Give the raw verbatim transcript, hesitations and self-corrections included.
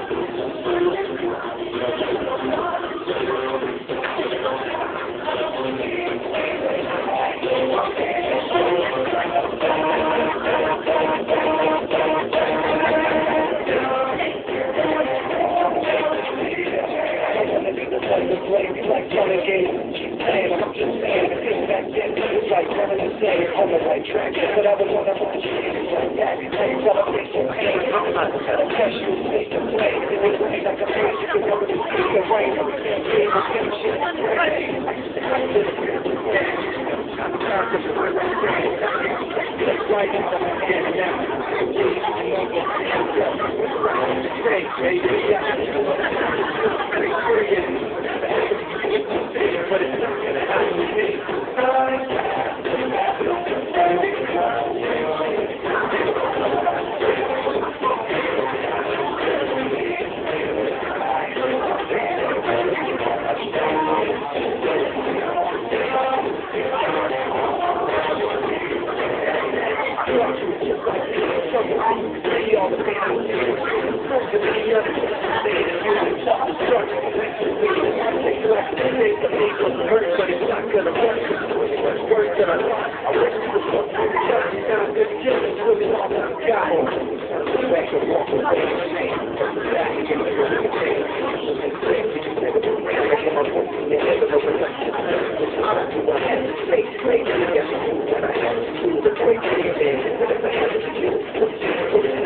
Like Renegade, saying I'm just saying, it's back then, it's like reminiscing on the right track, but I was on the wrong shit, it's like that, I ain't celebration pain, I'm not gonna catch you, make the play, it was rain like a face, you can never see the rain, I'm saying, yeah, I'm saying shit, I'm saying, I did it, I'm tired of the way I'm saying, it's right out of my hand now, say, baby, yeah, but it's not gonna happen to me. But it's not gonna work. It's worse than I thought. I wish you would look for the judge. You got a good kid. It's really all that I got. Back and walk away. Back and get the way.